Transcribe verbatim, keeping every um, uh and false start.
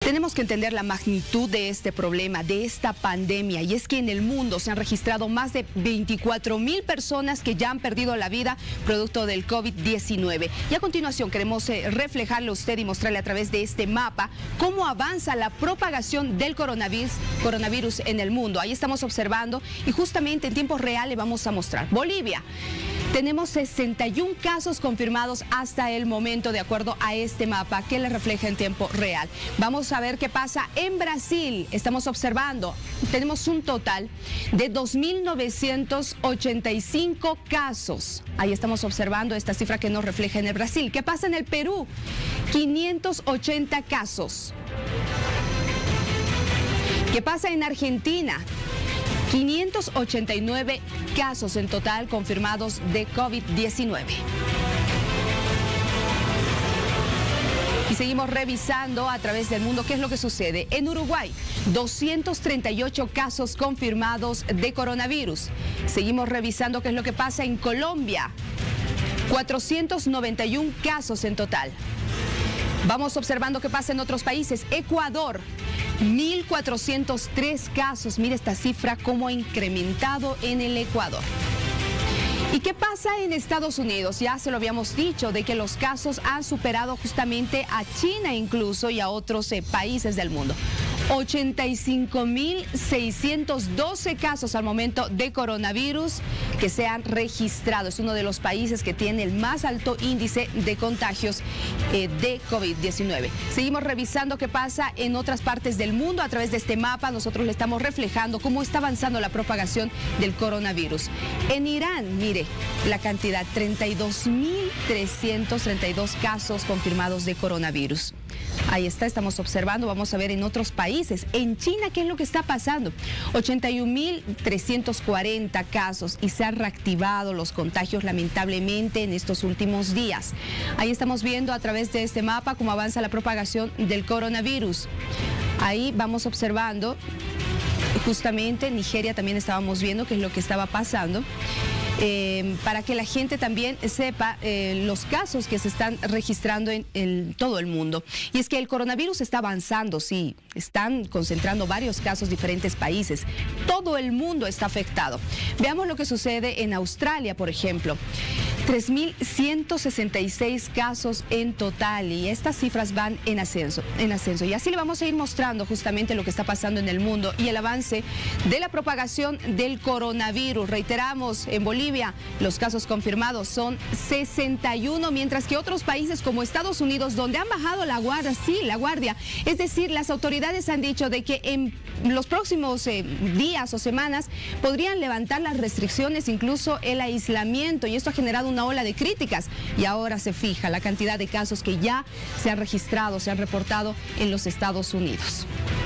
Tenemos que entender la magnitud de este problema, de esta pandemia, y es que en el mundo se han registrado más de veinticuatro mil personas que ya han perdido la vida producto del COVID diecinueve. Y a continuación queremos eh, reflejarle a usted y mostrarle a través de este mapa cómo avanza la propagación del coronavirus, coronavirus en el mundo. Ahí estamos observando y justamente en tiempo real le vamos a mostrar. Bolivia. Tenemos sesenta y un casos confirmados hasta el momento, de acuerdo a este mapa que le refleja en tiempo real. Vamos a ver qué pasa en Brasil. Estamos observando, tenemos un total de dos mil novecientos ochenta y cinco casos. Ahí estamos observando esta cifra que nos refleja en el Brasil. ¿Qué pasa en el Perú? quinientos ochenta casos. ¿Qué pasa en Argentina? quinientos ochenta y nueve casos en total confirmados de COVID diecinueve. Y seguimos revisando a través del mundo qué es lo que sucede. En Uruguay, doscientos treinta y ocho casos confirmados de coronavirus. Seguimos revisando qué es lo que pasa en Colombia. cuatrocientos noventa y un casos en total. Vamos observando qué pasa en otros países. Ecuador, mil cuatrocientos tres casos. Mire esta cifra, cómo ha incrementado en el Ecuador. ¿Y qué pasa en Estados Unidos? Ya se lo habíamos dicho, de que los casos han superado justamente a China incluso y a otros eh, países del mundo. ochenta y cinco mil seiscientos doce casos al momento de coronavirus que se han registrado. Es uno de los países que tiene el más alto índice de contagios eh, de COVID diecinueve. Seguimos revisando qué pasa en otras partes del mundo. A través de este mapa nosotros le estamos reflejando cómo está avanzando la propagación del coronavirus. En Irán, mire, la cantidad, treinta y dos mil trescientos treinta y dos casos confirmados de coronavirus. Ahí está, estamos observando, vamos a ver en otros países. En China, ¿qué es lo que está pasando? ochenta y un mil trescientos cuarenta casos y se han reactivado los contagios lamentablemente en estos últimos días. Ahí estamos viendo a través de este mapa cómo avanza la propagación del coronavirus. Ahí vamos observando, justamente en Nigeria también estábamos viendo qué es lo que estaba pasando. Eh, para que la gente también sepa eh, los casos que se están registrando en, en todo el mundo. Y es que el coronavirus está avanzando, sí, están concentrando varios casos en diferentes países. Todo el mundo está afectado. Veamos lo que sucede en Australia, por ejemplo. tres mil ciento sesenta y seis casos en total y estas cifras van en ascenso, en ascenso. Y así le vamos a ir mostrando justamente lo que está pasando en el mundo y el avance de la propagación del coronavirus. Reiteramos, en Bolivia los casos confirmados son sesenta y uno, mientras que otros países como Estados Unidos, donde han bajado la guardia, sí, la guardia. Es decir, las autoridades han dicho de que en los próximos eh, días o semanas podrían levantar las restricciones, incluso el aislamiento, y esto ha generado una ola de críticas. Y ahora se fija la cantidad de casos que ya se han registrado, se han reportado en los Estados Unidos.